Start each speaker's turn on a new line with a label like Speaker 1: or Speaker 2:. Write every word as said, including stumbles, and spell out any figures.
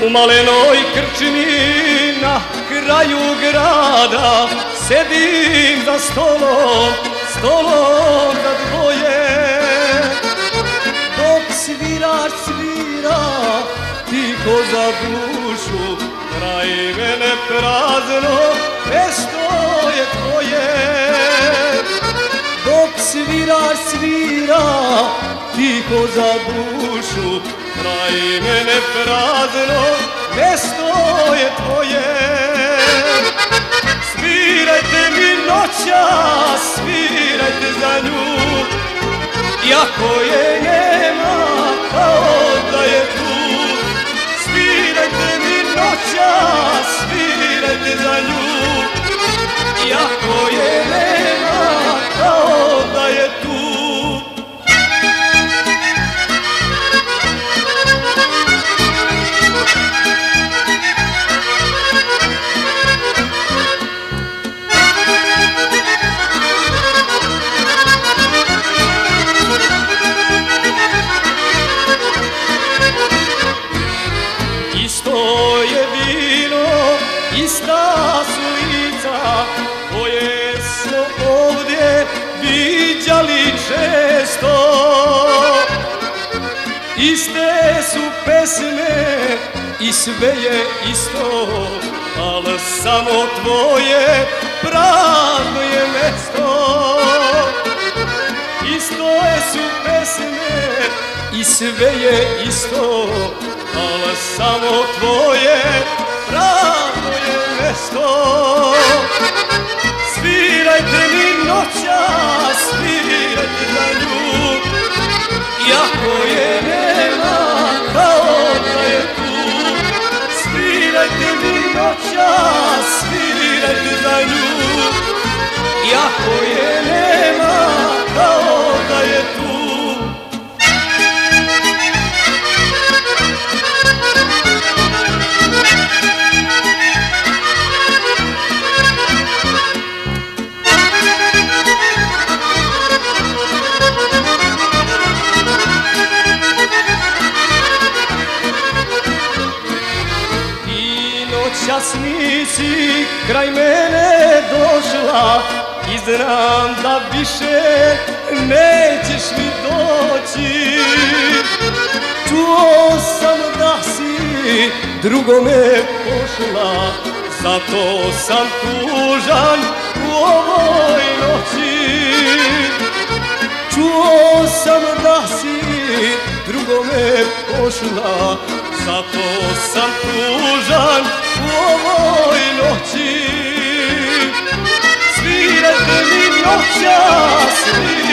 Speaker 1: U malenoj krčmi na kraju grada sedim za stolom, stolom za dvoje. Dok svirač svira, tiho za dušu, kraj mene prazno, mesto je tvoje. Dok svirač svira, tiho za dušu, kraj mene prazno, mesto je tvoje. Svirajte mi noćas, svirajte za nju, iako je nema, kao da je tu. Svirajte mi noćas, svirajte za nju, iako je nema, kao da je tu. Isto je vino, ista su lica, koje smo ovdje viđali često. Iste su pesme i sve je isto, ali samo tvoje prazno je mesto. Iste su pesme i sve je isto, ali samo tvoje prazno je mesto. Svirajte mi noćas, svirajte za nju, iako je nema, kao da je tu. Svirajte mi noćas, svirajte za nju, iako je nema, kao da je tu. Noćas nisi kraj mene došla i znam da više nećeš mi doći. Čuo sam da si drugome pošla, zato sam tužan u ovoj noći. Čuo sam da si drugome pošla, zato sam tužan u ovoj noći. Svirajte mi noćas,